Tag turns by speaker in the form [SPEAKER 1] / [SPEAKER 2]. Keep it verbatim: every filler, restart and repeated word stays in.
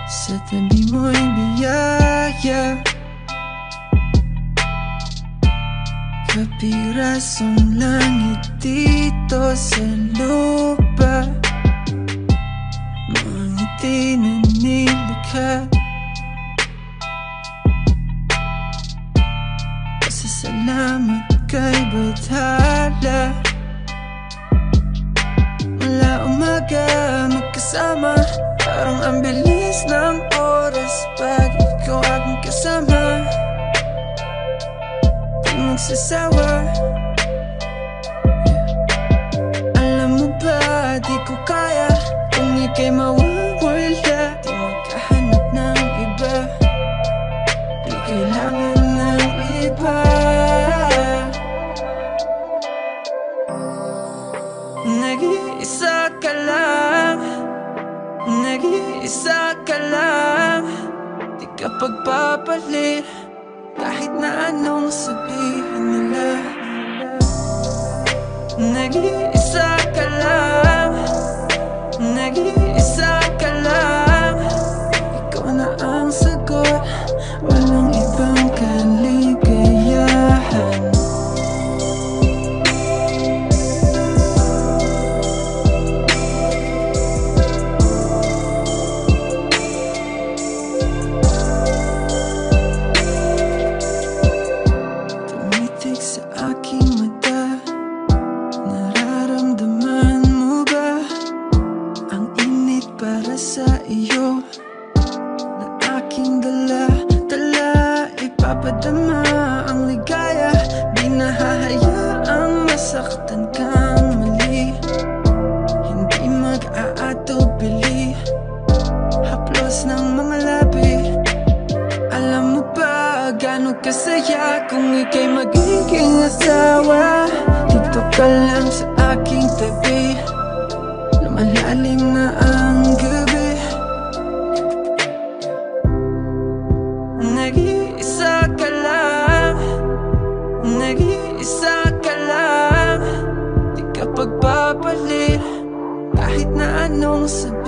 [SPEAKER 1] Sa tabi mo'y biyaya, kapirasong langit dito sa lupa, mga ngiti na nilikha. Pasasalamat kay Bathala, mula umaga magkasama, parang ang bilis ng oras pag ikaw aking kasama. Di magsasawa, alam mo ba di ko kaya kung ika'y mawawala. Di magkahanap ng iba, di kailangan ng iba. Nag-iisa ka lang, nag-iisa ka lang, di ka pagpapalit kahit na anong sabihin nila. Nag-iisa ka lang, nag-iisa ka lang, ikaw na ang sagot, walang ibang kaligayahan. Sa iyo na aking dala-dala, ipapadama ang ligaya, di nahahayaang masaktan kang mali. Hindi mag-aatubili, haplos ng mga labi. Alam mo ba gano'ng kasaya kung ika'y magiging asawa? Dito ka lang sa aking tabi, lumalalim na ang gabi. Nag-iisa ka lang, nag-iisa ka lang, di ka pagpapalit kahit na anong sabihin.